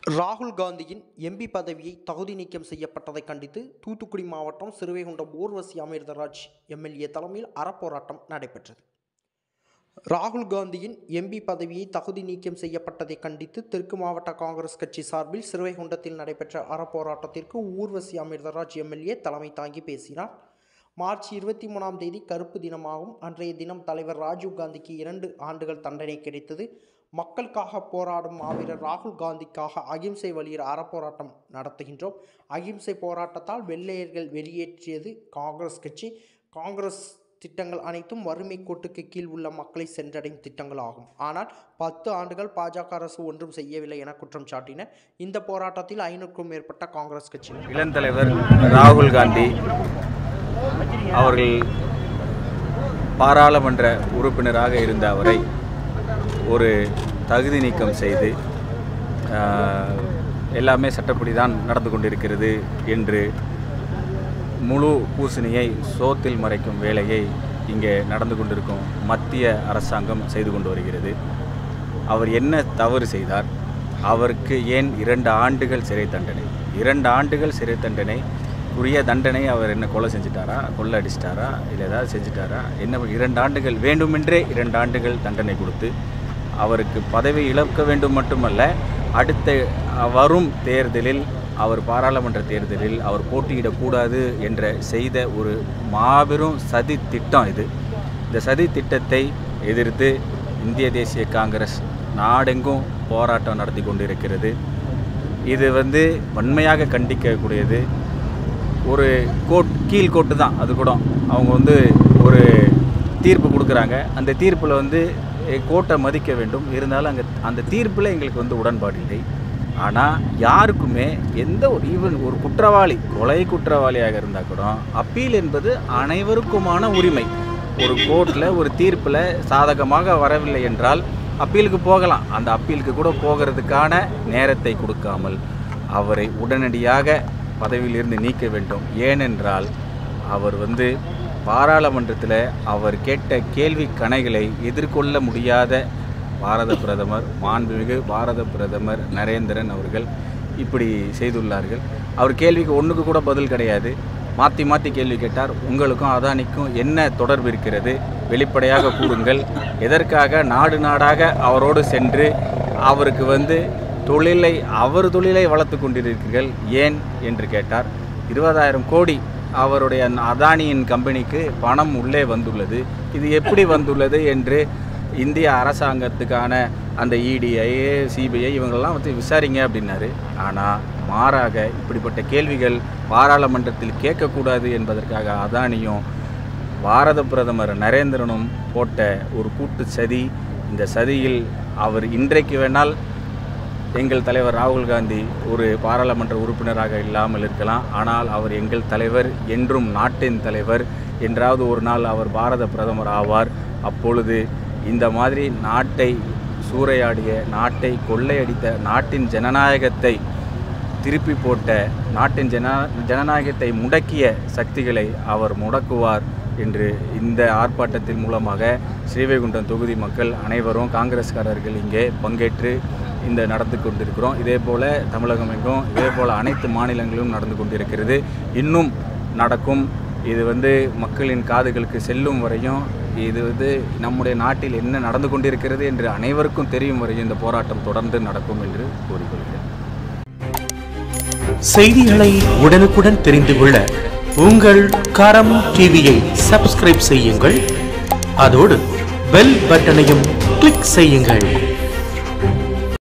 ராகுல் காந்தியின் எம்பி பதவியை தகுதி நீக்கம் செய்யப்பட்டதை கண்டித்து தூத்துக்குடி மாவட்டம் சிறுவைகுண்டம் ஊர்வசி அமிர்தராஜ் எம்எல்ஏ தலைமையில் அறப்போராட்டம் நடைபெற்றது. ராகுல் காந்தியின் எம்பி பதவியை தகுதி நீக்கம் செய்யப்பட்டதை கண்டித்து தெற்கு மாவட்ட காங்கிரஸ் கட்சி சார்பில் சிறுவைகுண்டத்தில் நடைபெற்ற அறப்போராட்டத்திற்கு ஊர்வசி அமிர்தராஜ் எம்எல்ஏ தலைமை தாங்கி பேசினார். மார்ச் 23ஆம் தேதி கருப்பு தினமாகும். அன்றைய தினம் தலைவர் ராஜீவ் காந்திக்கு 2 ஆண்டுகள் தண்டனை கிடைத்தது. மக்களுக்காக போராடும் மாவீரர் ராகுல் காந்திக்காக அகிம்சை வழியில் அறப்போராட்டம் நடத்துகின்றோம். அகிம்சை போராட்டத்தால் வெள்ளையர்கள் வெளியேற்றியது காங்கிரஸ் கட்சி. காங்கிரஸ் திட்டங்கள் அனைத்தும் வறுமை கோட்டுக்கு கீழ் உள்ள மக்களை சென்றடையும் திட்டங்கள் ஆகும். ஆனால் 10 ஆண்டுகள் பாஜக அரசு ஒன்றும் செய்யவில்லை என குற்றம் சாட்டினர். இந்த போராட்டத்தில் 500க்கும் மேற்பட்ட காங்கிரஸ் கட்சியினர் இளந்தலைவர் ராகுல் காந்தி அவர்கள் பாராளுமன்ற உறுப்பினராக இருந்த அவரை ஒரு தகுதி நீக்கம் செய்து எல்லாமே சட்டப்படி தான் நடந்து கொண்டிருக்கிறது என்று முழு பூசணியை சோத்தில் மறைக்கும் வேலையை இங்கே நடந்து கொண்டிருக்கும் மத்திய அரசாங்கம் செய்து கொண்டு வருகிறது. அவர் என்ன தவறு செய்தார்? அவருக்கு ஏன் 2 ஆண்டுகள் சிறை தண்டனை? 2 ஆண்டுகள் சிறை தண்டனை உரிய தண்டனை அவர் என்ன கொலை செஞ்சிட்டாரா, கொள்ளை அடிச்சிட்டாரா, இல்லை ஏதாவது செஞ்சிட்டாரா? என்ன 2 ஆண்டுகள் வேண்டுமென்றே 2 ஆண்டுகள் தண்டனை கொடுத்து அவருக்கு பதவி இழக்க வேண்டும் மட்டுமல்ல, அடுத்த வரும் தேர்தலில் அவர் பாராளுமன்ற தேர்தலில் அவர் போட்டியிடக்கூடாது என்ற செய்த ஒரு மாபெரும் சதி திட்டம் இது. இந்த சதி திட்டத்தை எதிர்த்து இந்திய தேசிய காங்கிரஸ் நாடெங்கும் போராட்டம் நடத்தி கொண்டிருக்கிறது. இது வன்மையாக கண்டிக்கக்கூடியது. ஒரு கீழ்கோட்டு தான், அது கூட அவங்க ஒரு தீர்ப்பு கொடுக்குறாங்க. அந்த தீர்ப்பில் கோர்ட்டை மதிக்க வேண்டும். இருந்தாலும் அந்த தீர்ப்பில் எங்களுக்கு உடன்பாடு இல்லை. ஆனால் யாருக்குமே எந்த ஈவன் ஒரு குற்றவாளி, கொலை குற்றவாளியாக இருந்தால் கூட அப்பீல் என்பது அனைவருக்குமான உரிமை. ஒரு கோர்ட்டில் ஒரு தீர்ப்பில் சாதகமாக வரவில்லை என்றால் அப்பீலுக்கு போகலாம். அந்த அப்பீலுக்கு கூட போகிறதுக்கான நேரத்தை கொடுக்காமல் அவரை உடனடியாக பதவியிலிருந்து நீக்க வேண்டும். ஏனென்றால் அவர் பாராளுமன்றத்தில் அவர் கேட்ட கேள்வி கணைகளை எதிர்கொள்ள முடியாத பாரத பிரதமர், மாண்புமிகு பாரத பிரதமர் நரேந்திரன் அவர்கள் இப்படி செய்துள்ளார்கள். அவர் கேள்விக்கு ஒன்றுக்கு கூட பதில் கிடையாது. மாற்றி மாற்றி கேள்வி கேட்டார். உங்களுக்கும் அதானிக்கும் என்ன தொடர்பு இருக்கிறது? வெளிப்படையாக கூறுங்கள். எதற்காக நாடு நாடாக அவரோடு சென்று அவருக்கு தொழிலை வளர்த்து கொண்டிருக்கிறீர்கள் ஏன் என்று கேட்டார். 20,000 கோடி அவருடைய அதானியின் கம்பெனிக்கு பணம் உள்ளே வந்துள்ளது. இது எப்படி வந்துள்ளது என்று இந்திய அரசாங்கத்துக்கான அந்த இடிஐ, சிபிஐ இவங்களெல்லாம் விசாரிங்க அப்படின்னாரு. ஆனால் மாறாக இப்படிப்பட்ட கேள்விகள் பாராளுமன்றத்தில் கேட்கக்கூடாது என்பதற்காக அதானியும் பாரத பிரதமர் நரேந்திரனும் போட்ட ஒரு கூட்டு சதி. இந்த சதியில் அவர் இன்றைக்கு வேணால் எங்கள் தலைவர் ராகுல் காந்தி ஒரு பாராளுமன்ற உறுப்பினராக இல்லாமல் இருக்கலாம். ஆனால் அவர் எங்கள் தலைவர், என்றும் நாட்டின் தலைவர். என்றாவது ஒரு நாள் அவர் பாரத பிரதமர் ஆவார். அப்பொழுது இந்த மாதிரி நாட்டை சூறையாடிய, நாட்டை கொள்ளையடித்த, நாட்டின் ஜனநாயகத்தை திருப்பி போட்ட, நாட்டின் ஜனநாயகத்தை முடக்கிய சக்திகளை அவர் முடக்குவார் என்று இந்த ஆர்ப்பாட்டத்தின் மூலமாக ஸ்ரீவைகுண்டம் தொகுதி மக்கள் அனைவரும், காங்கிரஸ்காரர்கள் இங்கே பங்கேற்று இந்த நடந்து கொண்டிருக்கிறோம். இதே போல் தமிழகம் எங்கும் இதே போல் அனைத்து மாநிலங்களும் நடந்து கொண்டிருக்கிறது. இன்னும் நடக்கும். இது மக்களின் காதுகளுக்கு செல்லும் வரையும், இது நம்முடைய நாட்டில் என்ன நடந்து கொண்டிருக்கிறது என்று அனைவருக்கும் தெரியும் வரையும் இந்த போராட்டம் தொடர்ந்து நடக்கும் என்று கூறிக்கொள்கிறேன். செய்திகளை உடனுக்குடன் தெரிந்து கொள்ள உங்கள் கரம் டிவியை சப்ஸ்கிரைப் செய்யுங்கள். அதோடு பெல் பட்டனையும் கிளிக் செய்யுங்கள்.